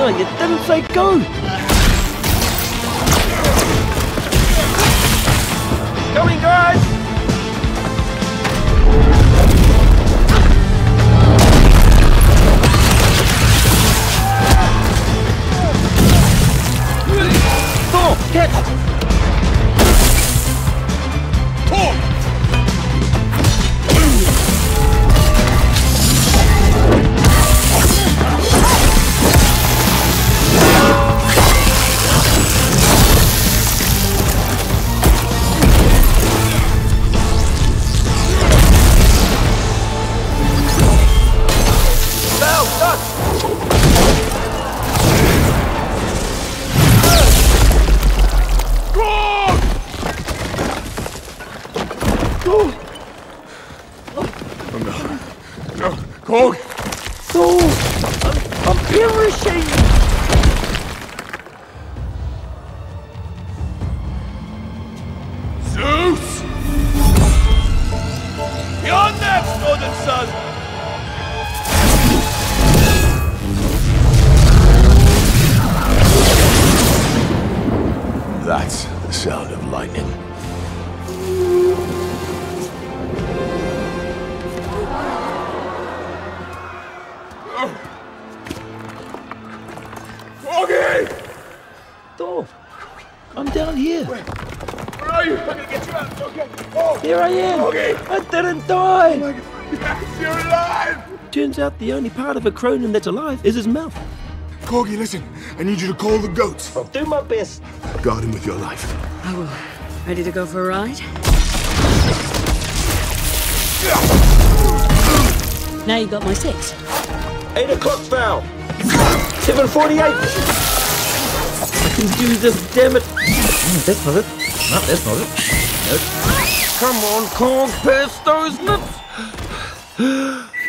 on, you didn't say go! Coming, guys! Thor, catch! Thor! Korg! Thor! I'm perishing! Zeus! You're next, Northern Son! That's the sound of lightning. Thor, I'm down here. Where are you? I'm gonna get you out. Okay. Oh. Here I am. Okay. I didn't die. Oh my God. Yes, you're alive. Turns out the only part of a Cronin that's alive is his mouth. Corgi, listen. I need you to call the goats. I'll do my best. Guard him with your life. I will. Ready to go for a ride? Now you got my 6. 8 o'clock foul. 7:48. I can do this, damn it. That's not it. No, that's not it. Nope. Come on, Korg, pass those nuts.